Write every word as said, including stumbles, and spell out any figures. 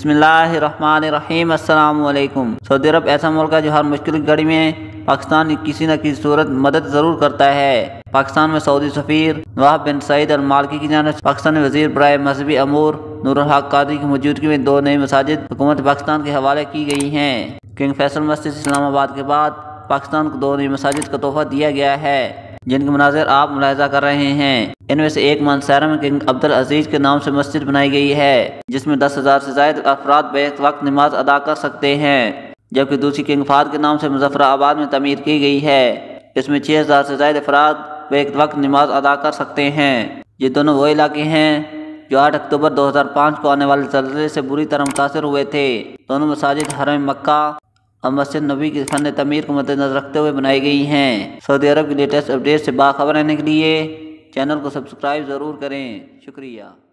बिस्मिल्लाहिर्रहमानिर्रहीम। अस्सलाम वालेकुम। सऊदी अरब ऐसा मुल्क है जो हर मुश्किल की घड़ी में पाकिस्तान की किसी न किसी सूरत मदद ज़रूर करता है। पाकिस्तान में सऊदी सफ़ीर नवाफ बिन सईद अल मालिकी की जानिब से पाकिस्तानी वज़ीर बराए मजहबी अमूर नूरुल हक कादरी की मौजूदगी में दो नई मसाजिद हुकूमत पाकिस्तान के हवाले की गई हैं। किंग फैसल मस्जिद इस्लामाबाद के बाद पाकिस्तान को दो नई मसाजिद का तोहफा दिया गया है, जिनके मनाज़िर आप मुलाहिज़ा कर रहे हैं। इनमें से एक मानसेरा में किंग अब्दुल अजीज के नाम से मस्जिद बनाई गई है, जिसमें दस हज़ार से ज़ायद अफराद बेक वक्त नमाज अदा कर सकते हैं, जबकि दूसरी किंग फहद के नाम से मुजफ्फराबाद में तमीर की गई है। इसमें छः हज़ार से ज़ायद अफराद बेक वक्त नमाज अदा कर सकते हैं। ये दोनों वो इलाके हैं जो आठ अक्टूबर दो हज़ार पाँच को आने वाले ज़लज़ले से बुरी तरह मुतासर हुए थे। दोनों मसाजिद हरम मक्का और मस्जिद नबी की फन तमीर को मद्देनजर रखते हुए बनाई गई हैं। सऊदी अरब की लेटेस्ट अपडेट से बाखबर रहने के लिए चैनल को सब्सक्राइब ज़रूर करें। शुक्रिया।